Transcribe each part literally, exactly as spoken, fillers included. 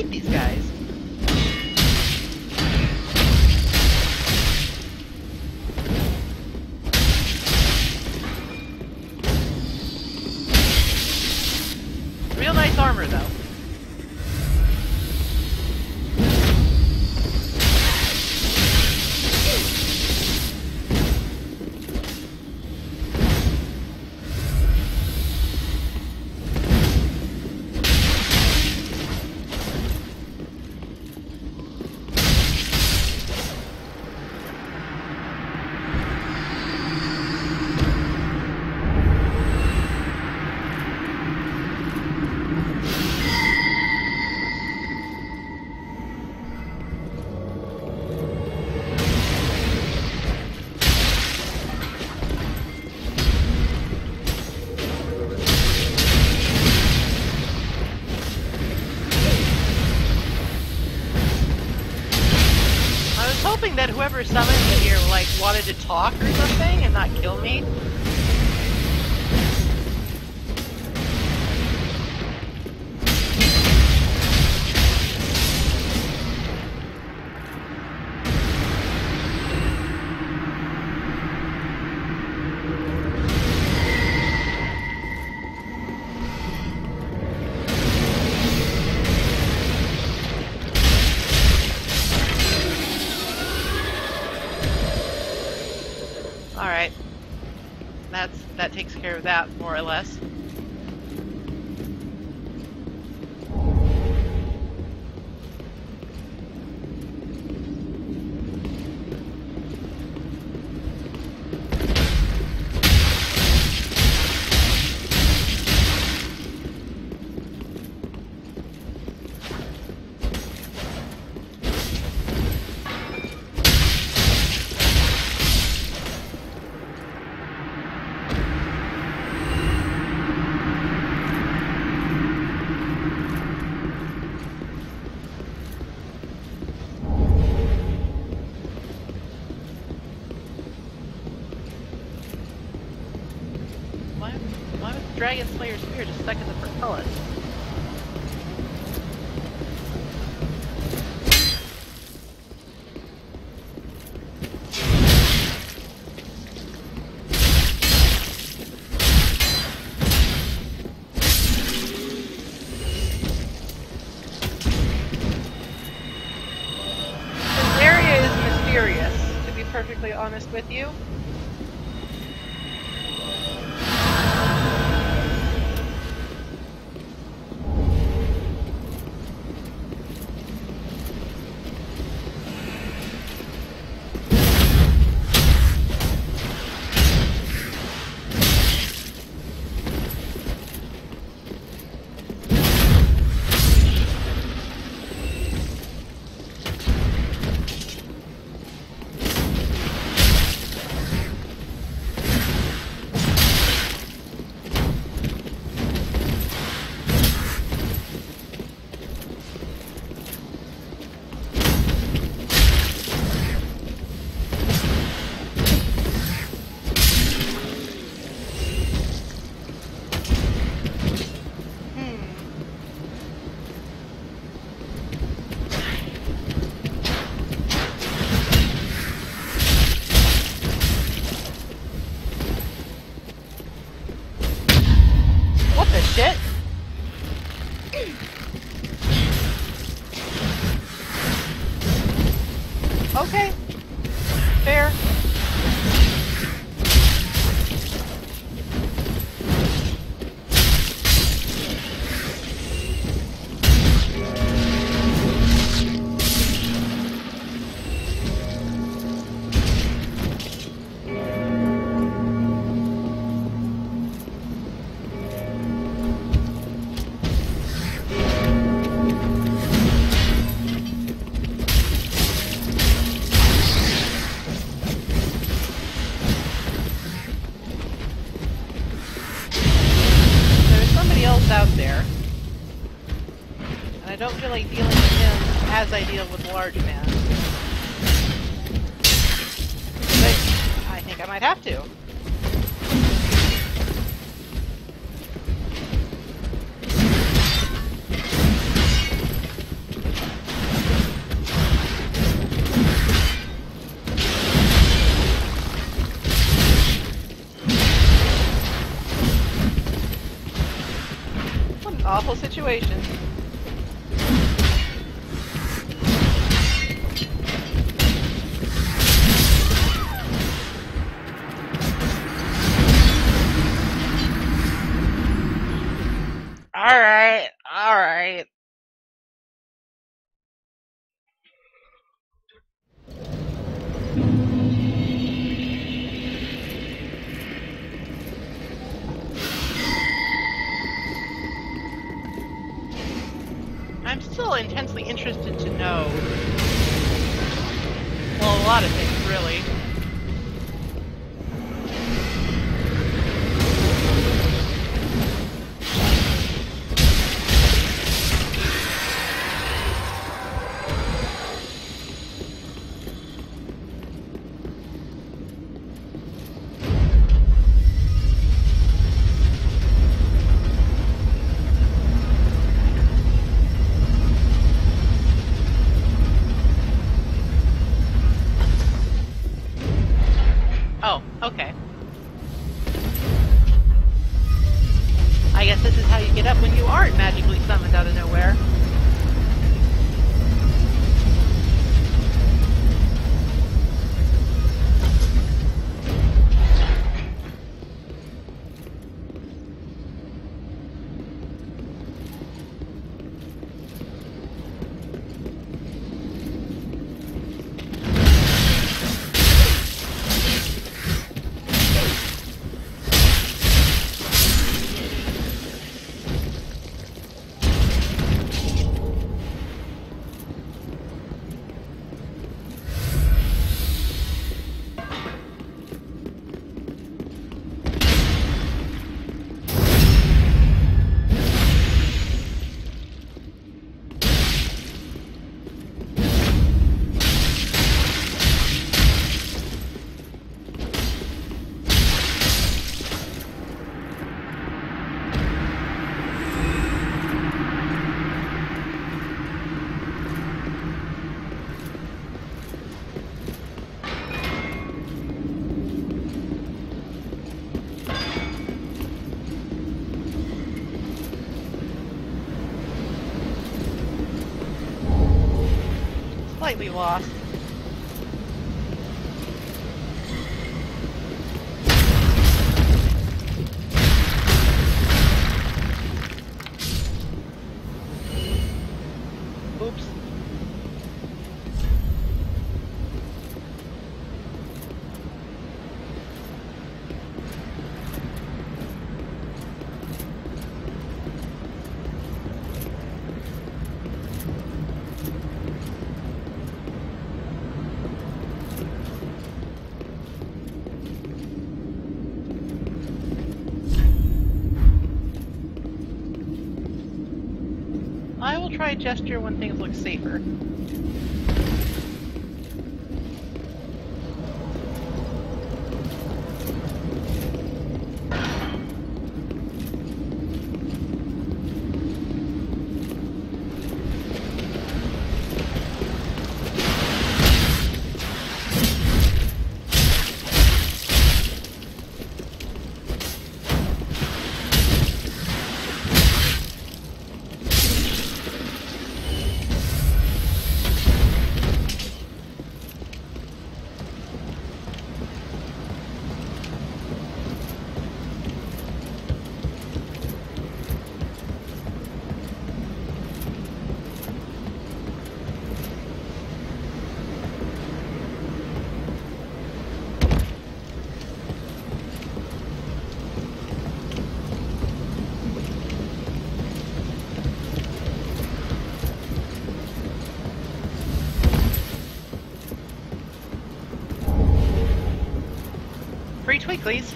hate these guys. Real nice armor, though. That whoever summoned me here, like, wanted to talk or something and not kill me. Alright. That's that takes care of that, more or less. Dragon Slayer spear just stuck in the propellant. This area is mysterious, to be perfectly honest with you. Shit. Okay. Fair. Out there, and I don't feel like dealing with him as I deal with large man. But I think I might have to. critical situation. Alright, alright. I'm still intensely interested to know, well, a lot of things, really. Oh, okay. I guess this is how you get up when you aren't magically summoned out of nowhere. Slightly lost. Oops. I will try gesture when things look safer. Free twinklies.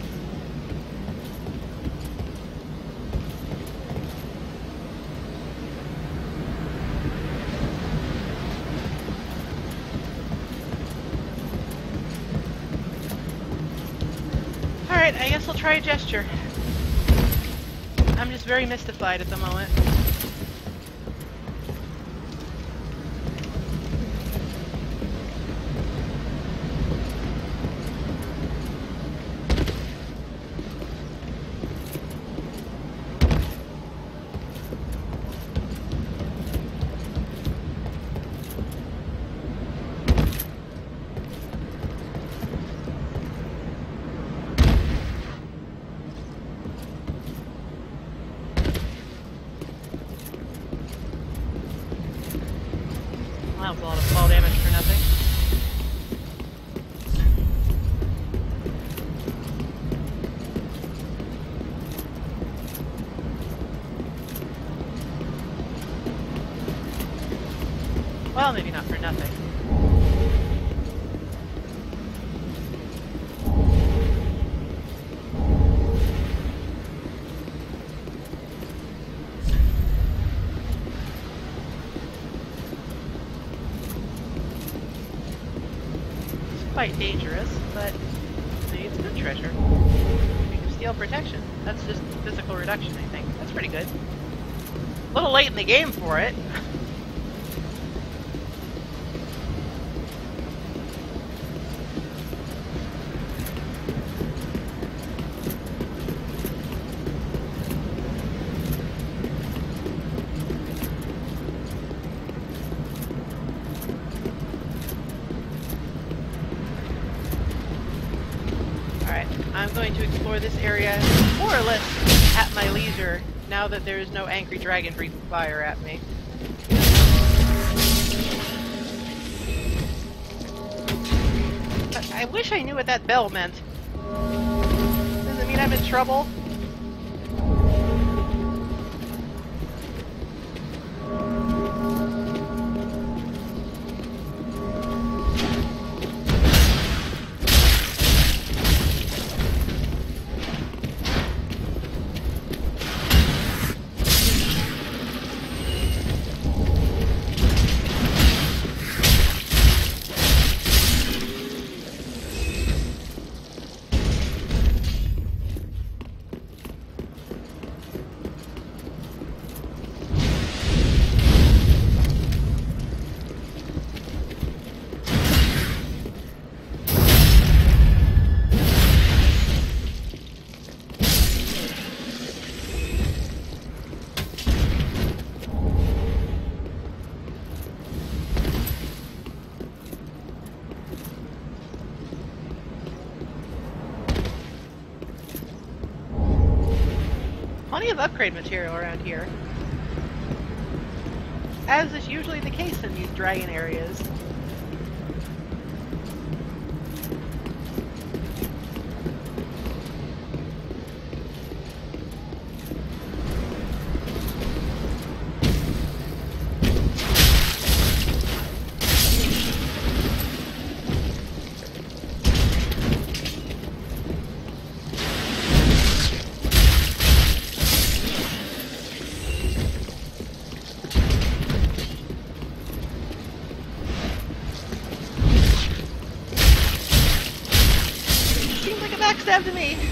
Alright, I guess I'll try a gesture. I'm just very mystified at the moment. That was a lot of fall damage for nothing. Well, maybe not for nothing. Quite dangerous, but maybe it's good treasure. You can steal protection. That's just physical reduction, I think. That's pretty good. A little late in the game for it. I'm going to explore this area more or less at my leisure now that there is no angry dragon breathing fire at me. I, I wish I knew what that bell meant. Does it mean I'm in trouble? Plenty of upgrade material around here, as is usually the case in these dragon areas. Backstab to me.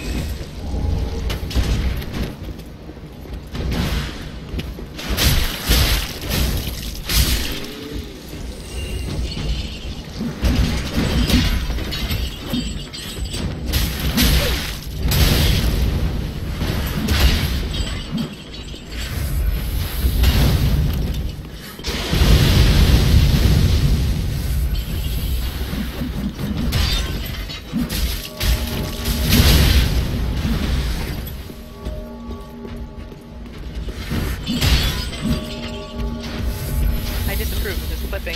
Flipping.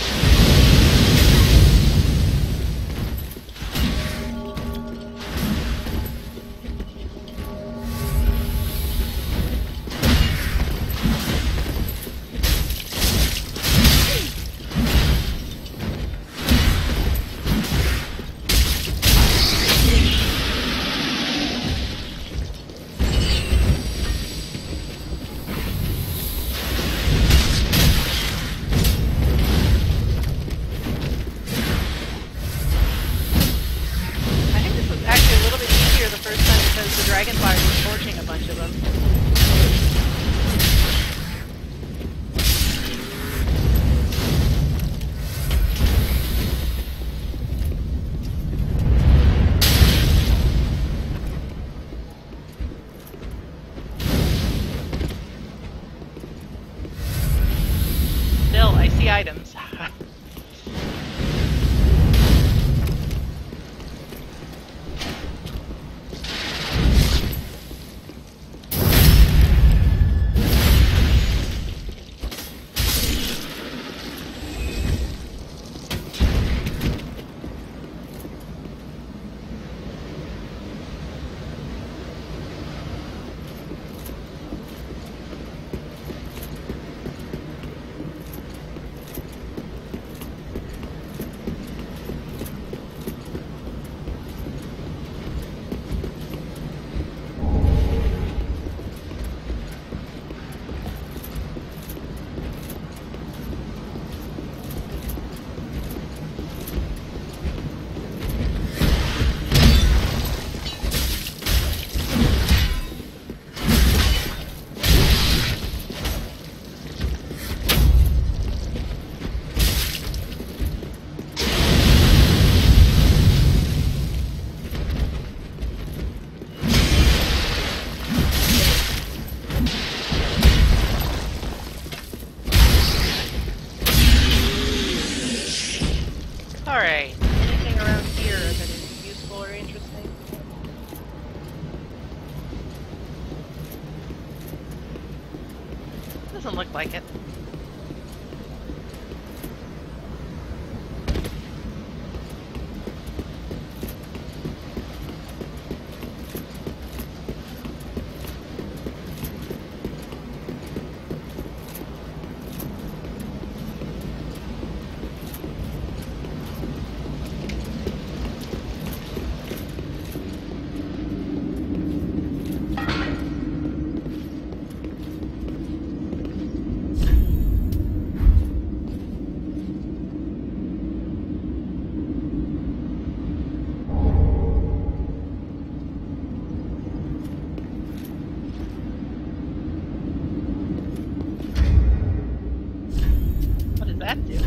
Dragonfire was torching a bunch of them. Still, I see items. that do?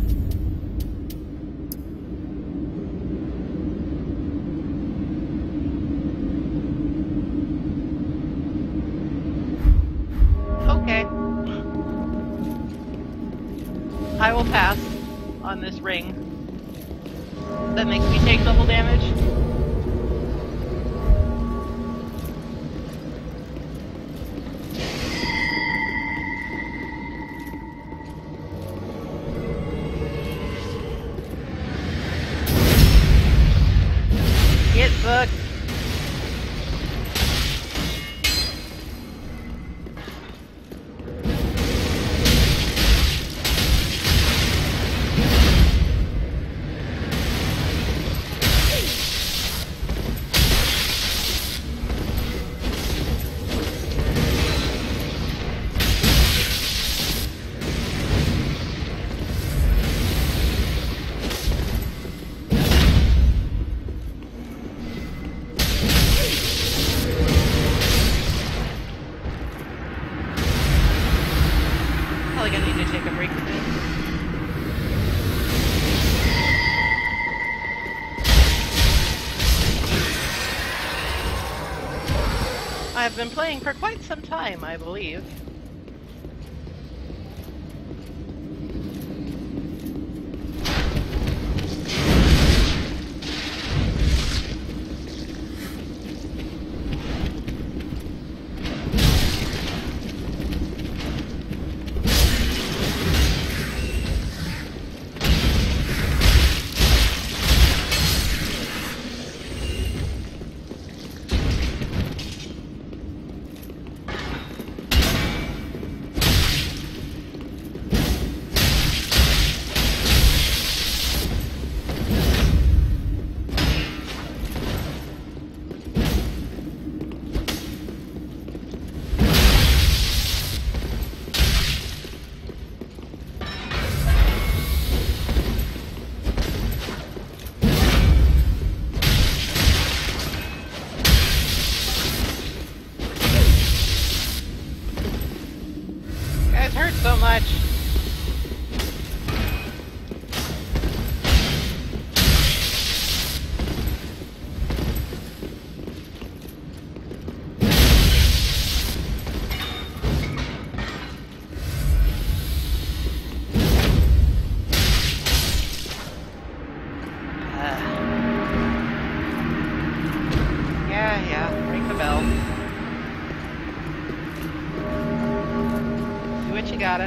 Okay. I will pass on this ring. That makes me take double damage. Get fucked. Probably gonna need to take a break from this. I've been playing for quite some time, I believe. Hurt so much. Uh, yeah, yeah, ring the bell. Do what you gotta.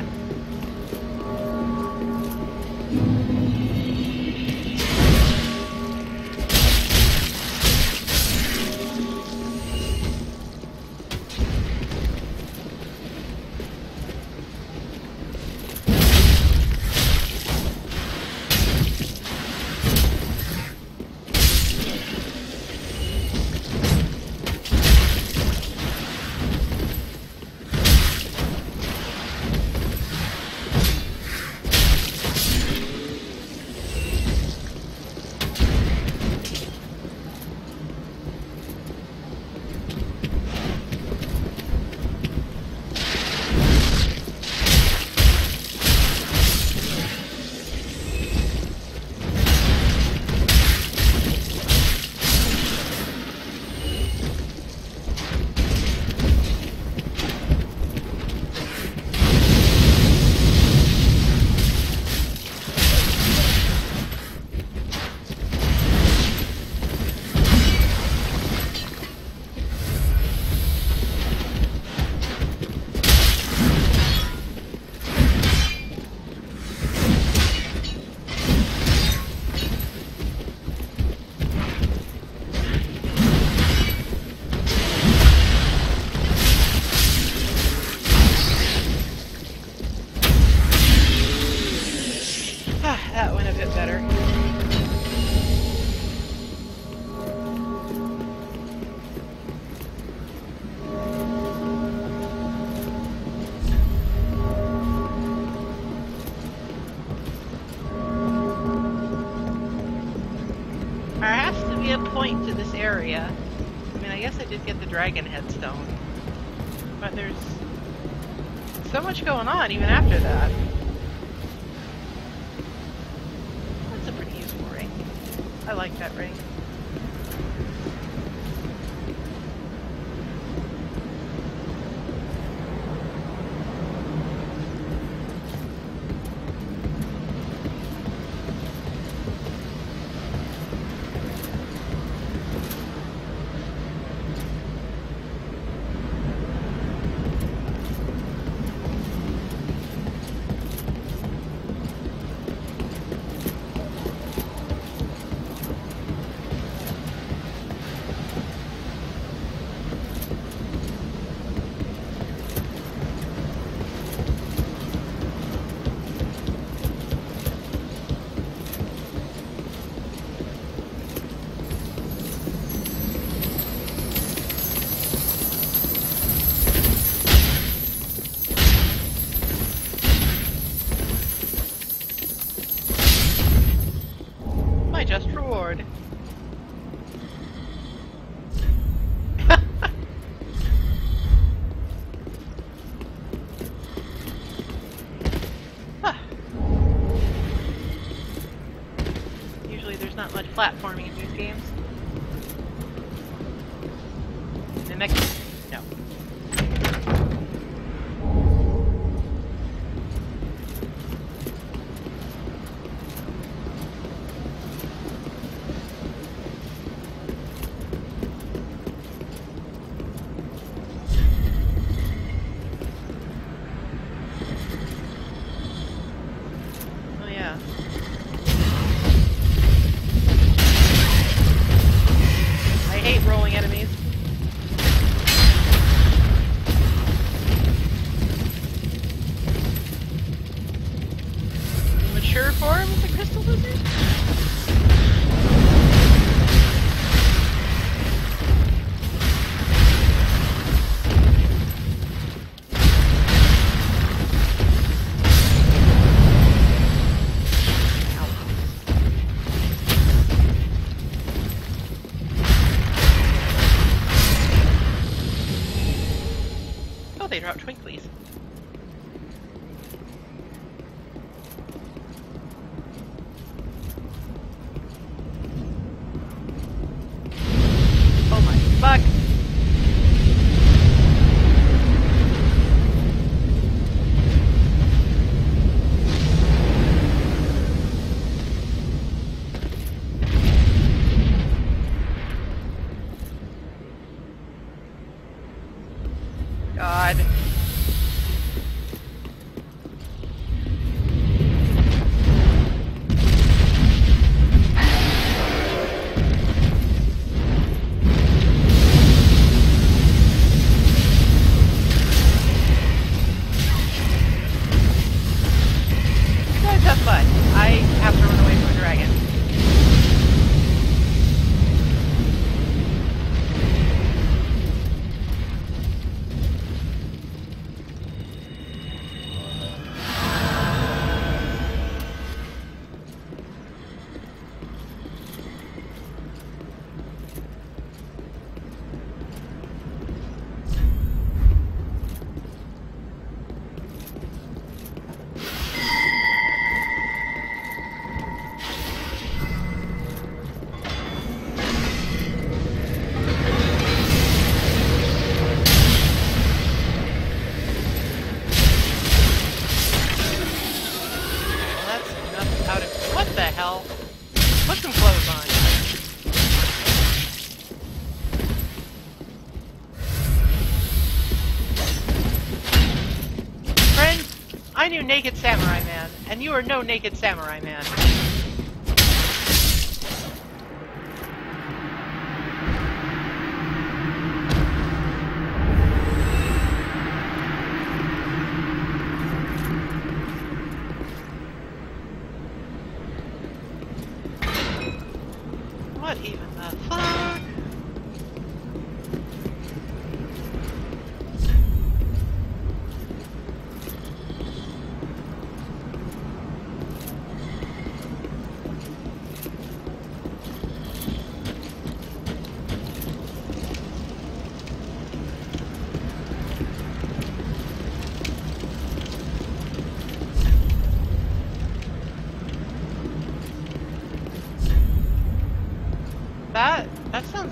That went a bit better. There has to be a point to this area. I mean, I guess I did get the dragon headstone, but there's so much going on even after that. I like that ring. Just reward. Usually there's not much platforming in these games. The next... no. Form of the crystal lizard? Oh, they drop twinklies. Fuck. God. But I have to run away from a dragon. What the hell? Put some clothes on. Friend, I knew Naked Samurai Man, and you are no Naked Samurai Man. What even the fuck?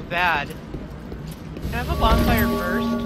bad. Can I have a bonfire first?